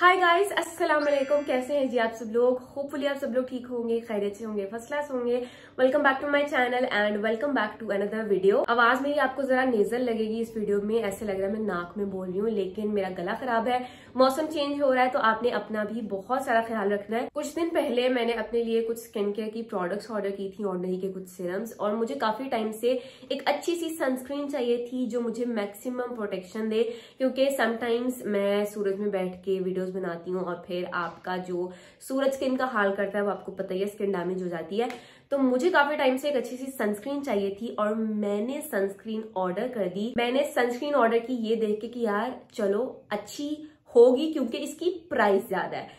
Hi guys, अस्सलाम वालेकुम। कैसे हैं जी आप सब लोग? होपफुली आप सब लोग ठीक होंगे, खैरियत से होंगे, फर्स्ट क्लास होंगे। Welcome back to my channel and welcome back to another video. आवाज मेरी आपको जरा नेजल लगेगी इस वीडियो में, ऐसे लग रहा है मैं नाक में बोल रही हूँ, लेकिन मेरा गला खराब है। मौसम चेंज हो रहा है तो आपने अपना भी बहुत सारा ख्याल रखना है। कुछ दिन पहले मैंने अपने लिए कुछ स्किन केयर की प्रोडक्ट्स ऑर्डर की थी, ऑर्डिनरी के कुछ सीरम्स, और मुझे काफी टाइम से एक अच्छी सी सनस्क्रीन चाहिए थी जो मुझे मैक्सिमम प्रोटेक्शन दे, क्योंकि समटाइम्स मैं सूरज में बैठ के वीडियोस बनाती हूँ और फिर आपका जो सूरज स्किन का हाल करता है वो आपको पता ही है, स्किन डैमेज हो जाती है। तो मुझे काफी टाइम से एक अच्छी सी सनस्क्रीन चाहिए थी और मैंने सनस्क्रीन ऑर्डर कर दी। मैंने सनस्क्रीन ऑर्डर की ये देख के कि यार चलो अच्छी होगी, क्योंकि इसकी प्राइस ज्यादा है।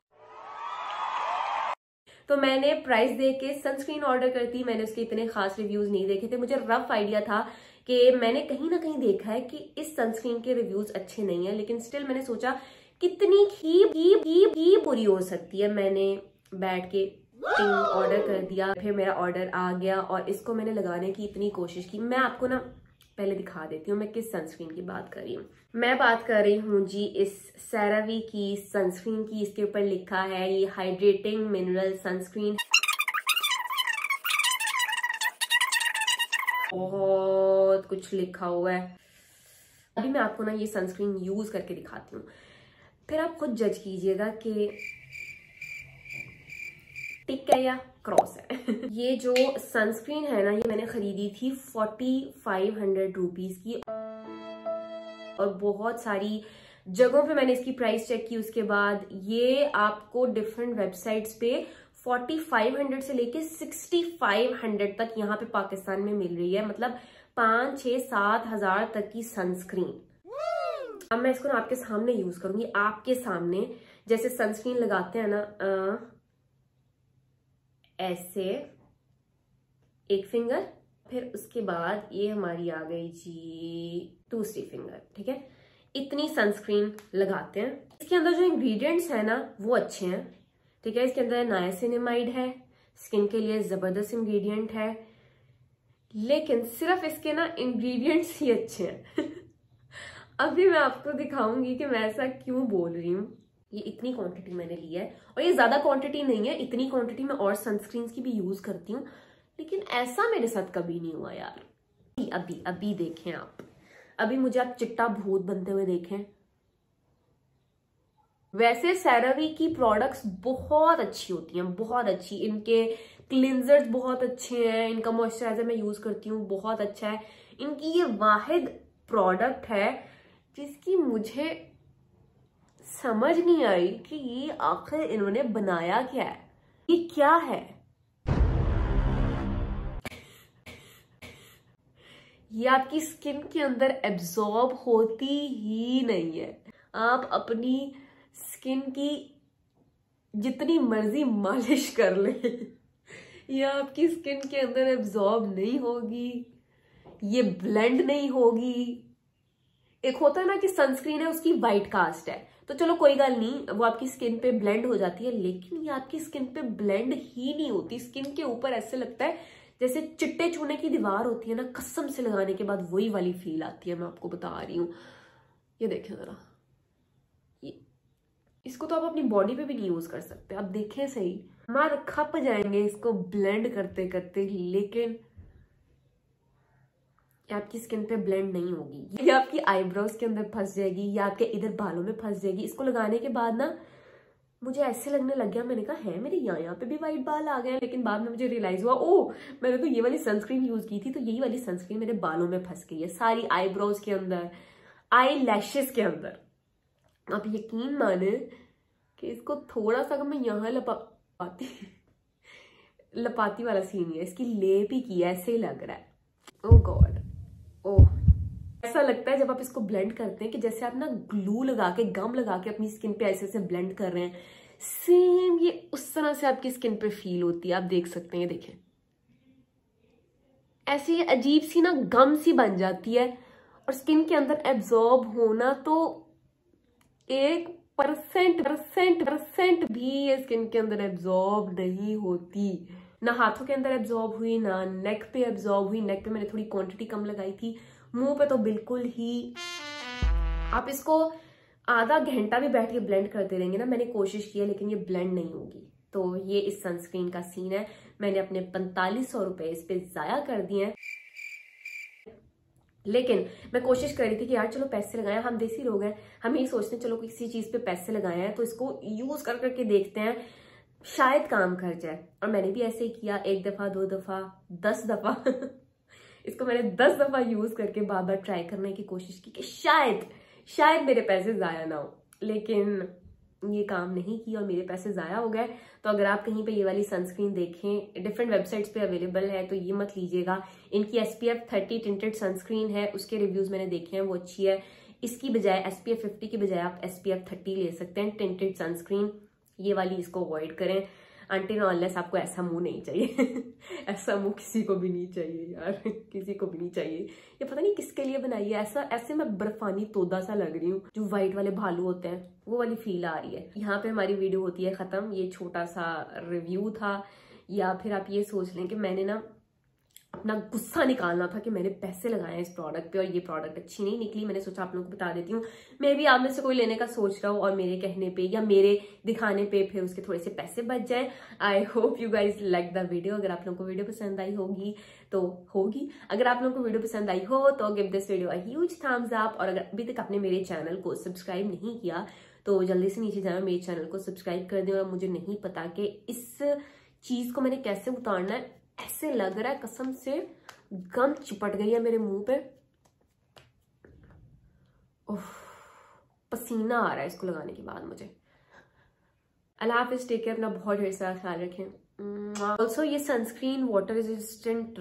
तो मैंने प्राइस देख के सनस्क्रीन ऑर्डर कर दी। मैंने उसके इतने खास रिव्यूज नहीं देखे थे, मुझे रफ आइडिया था कि मैंने कहीं ना कहीं देखा है कि इस सनस्क्रीन के रिव्यूज अच्छे नहीं है, लेकिन स्टिल मैंने सोचा कितनी ही बुरी हो सकती है। मैंने बैठ के ऑर्डर कर दिया, फिर मेरा ऑर्डर आ गया और इसको मैंने लगाने की इतनी कोशिश की। मैं आपको ना पहले दिखा देती हूँ मैं किस सनस्क्रीन की बात कर रही हूँ। मैं बात कर रही हूँ जी इस सेरावी की सनस्क्रीन की। इसके ऊपर लिखा है ये हाइड्रेटिंग मिनरल सनस्क्रीन। बहुत कुछ लिखा हुआ है। अभी मैं आपको ना ये सनस्क्रीन यूज करके दिखाती हूँ, फिर आप खुद जज कीजिएगा कि टिक है या क्रॉस है। ये जो सनस्क्रीन है ना, ये मैंने खरीदी थी 4500 रुपीज की, और बहुत सारी जगहों पे मैंने इसकी प्राइस चेक की। उसके बाद ये आपको डिफरेंट वेबसाइट्स पे 4500 से लेके 6500 तक यहाँ पे पाकिस्तान में मिल रही है, मतलब 5, 6, 7 हजार तक की सनस्क्रीन। अब मैं इसको ना आपके सामने यूज करूंगी, आपके सामने। जैसे सनस्क्रीन लगाते हैं ना ऐसे एक फिंगर, फिर उसके बाद ये हमारी आ गई जी दूसरी फिंगर, ठीक है। इतनी सनस्क्रीन लगाते हैं। इसके अंदर जो इंग्रेडिएंट्स है ना वो अच्छे हैं, ठीक है। इसके अंदर नायासिनामाइड है, स्किन के लिए जबरदस्त इंग्रेडिएंट है, लेकिन सिर्फ इसके ना इंग्रेडिएंट्स ही अच्छे हैं। अभी मैं आपको दिखाऊंगी कि मैं ऐसा क्यों बोल रही हूँ। ये इतनी क्वांटिटी मैंने ली है, और ये ज्यादा क्वांटिटी नहीं है, इतनी क्वांटिटी मैं और सनस्क्रीन की भी यूज करती हूँ, लेकिन ऐसा मेरे साथ कभी नहीं हुआ यार। अभी अभी देखें आप, अभी मुझे आप चिट्टा भूत बनते हुए देखें। वैसे सेरावी की प्रोडक्ट्स बहुत अच्छी होती हैं, बहुत अच्छी। इनके क्लिंजर्स बहुत अच्छे हैं, इनका मॉइस्चराइजर मैं यूज करती हूँ, बहुत अच्छा है। इनकी ये वाहिद प्रोडक्ट है जिसकी मुझे समझ नहीं आई कि ये आखिर इन्होंने बनाया क्या है, ये क्या है। ये आपकी स्किन के अंदर एब्जॉर्ब होती ही नहीं है। आप अपनी स्किन की जितनी मर्जी मालिश कर ले, ये आपकी स्किन के अंदर एब्जॉर्ब नहीं होगी, ये ब्लेंड नहीं होगी। एक होता है ना कि सनस्क्रीन है उसकी वाइट कास्ट है, तो चलो कोई गल नहीं, वो आपकी स्किन पे ब्लेंड हो जाती है, लेकिन ये आपकी स्किन पे ब्लेंड ही नहीं होती। स्किन के ऊपर ऐसे लगता है जैसे चिट्टे चूने की दीवार होती है ना, कसम से लगाने के बाद वही वाली फील आती है। मैं आपको बता रही हूँ, ये देखें जरा, ये इसको तो आप अपनी बॉडी पे भी नहीं यूज कर सकते। आप देखें सही, मार खप जाएंगे इसको ब्लेंड करते करते, लेकिन ये आपकी स्किन पे ब्लेंड नहीं होगी। ये आपकी आईब्रोज के अंदर फंस जाएगी या आपके इधर बालों में फंस जाएगी। इसको लगाने के बाद ना मुझे ऐसे लगने लग गया, मैंने कहा है मेरे यहाँ पे भी वाइट बाल आ गए, लेकिन बाद में मुझे रियलाइज हुआ ओ मैंने तो ये वाली सनस्क्रीन यूज की थी, तो यही वाली सनस्क्रीन मेरे बालों में फंस गई है, सारी आईब्रोज के अंदर, आई लैशेस के अंदर। आप यकीन माने कि इसको थोड़ा सा मैं यहाँ लपाती वाला सीन है, इसकी लेप ही की ऐसे ही लग रहा है। ओ गॉड, ओह ऐसा लगता है जब आप इसको ब्लेंड करते हैं कि जैसे आप ना ग्लू लगा के, गम लगा के अपनी स्किन पे ऐसे ऐसे ब्लेंड कर रहे हैं। सेम ये उस तरह से आपकी स्किन पे फील होती है। आप देख सकते हैं, देखें ऐसी अजीब सी ना गम सी बन जाती है, और स्किन के अंदर एब्जॉर्ब होना तो 1% भी ये स्किन के अंदर एब्जॉर्ब नहीं होती। ना हाथों के अंदर एब्जॉर्ब हुई, ना नेक पे एब्जॉर्ब हुई। नेक पे मैंने थोड़ी क्वांटिटी कम लगाई थी, मुंह पे तो बिल्कुल ही। आप इसको आधा घंटा भी बैठ के ब्लेंड करते रहेंगे ना, मैंने कोशिश किया लेकिन ये ब्लेंड नहीं होगी। तो ये इस सनस्क्रीन का सीन है। मैंने अपने 4500 रुपए इस पे जाया कर दिए हैं, लेकिन मैं कोशिश कर रही थी कि यार चलो पैसे लगाए, हम देसी लोग हैं, हम यही सोचते हैं चलो किसी चीज पे पैसे लगाए हैं तो इसको यूज कर करके देखते हैं, शायद काम कर जाए। और मैंने भी ऐसे ही किया, 1 दफा 2 दफा 10 दफा इसको मैंने 10 दफा यूज करके बार बार ट्राई करने की कोशिश की कि शायद मेरे पैसे जाया ना हो, लेकिन ये काम नहीं किया और मेरे पैसे जाया हो गए। तो अगर आप कहीं पे ये वाली सनस्क्रीन देखें, डिफरेंट वेबसाइट्स पे अवेलेबल है, तो ये मत लीजिएगा। इनकी SPF 30 टिंटेड सनस्क्रीन है, उसके रिव्यूज मैंने देखे हैं, वो अच्छी है। इसकी बजाय SPF 50 की बजाय आप SPF 30 ले सकते हैं टिंटेड सनस्क्रीन। ये वाली इसको अवॉइड करें अनटिल अनलेस आपको ऐसा मुंह नहीं चाहिए ऐसा मुंह किसी को भी नहीं चाहिए यार, किसी को भी नहीं चाहिए। ये पता नहीं किसके लिए बनाई है ऐसा, ऐसे मैं बर्फानी तोदा सा लग रही हूँ, जो व्हाइट वाले भालू होते हैं वो वाली फील आ रही है। यहाँ पे हमारी वीडियो होती है खत्म। ये छोटा सा रिव्यू था, या फिर आप ये सोच लें कि मैंने ना अपना गुस्सा निकालना था कि मैंने पैसे लगाए इस प्रोडक्ट पे और ये प्रोडक्ट अच्छी नहीं निकली। मैंने सोचा आप लोगों को बता देती हूँ, मे भी आप में से कोई लेने का सोच रहा हो और मेरे कहने पे या मेरे दिखाने पे फिर उसके थोड़े से पैसे बच जाए। I hope you guys like the video. अगर आप लोगों को वीडियो पसंद आई होगी तो होगी, अगर आप लोगों को वीडियो पसंद आई हो तो give this video a huge thumbs up. और अगर अभी तक आपने मेरे चैनल को सब्सक्राइब नहीं किया तो जल्दी से नीचे जाए, मेरे चैनल को सब्सक्राइब कर दें। और मुझे नहीं पता कि इस चीज को मैंने कैसे उतारना है, ऐसे लग रहा है कसम से गम चिपट गई है मेरे मुंह पे। पसीना आ रहा है इसको लगाने के बाद मुझे। अल्लाह हाफिज, टेक केयर, अपना बहुत ढेर सारा ख्याल रखें। ऑल्सो ये सनस्क्रीन वाटर रेजिस्टेंट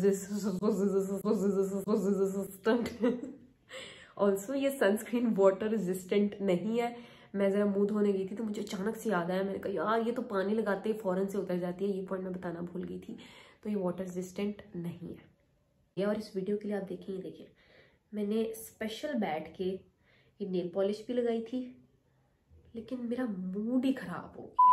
ऑल्सो ये सनस्क्रीन वाटर रेजिस्टेंट नहीं है। मैं जरा मुंह धोने गई थी तो मुझे अचानक से याद आया, मैंने कहा यार ये तो पानी लगाते ही फौरन से उतर जाती है, ये पॉइंट मैं बताना भूल गई थी। तो ये वाटर रेजिस्टेंट नहीं है ये। और इस वीडियो के लिए आप देखिए मैंने स्पेशल बैठ के ये नेल पॉलिश भी लगाई थी, लेकिन मेरा मूड ही खराब हो गया।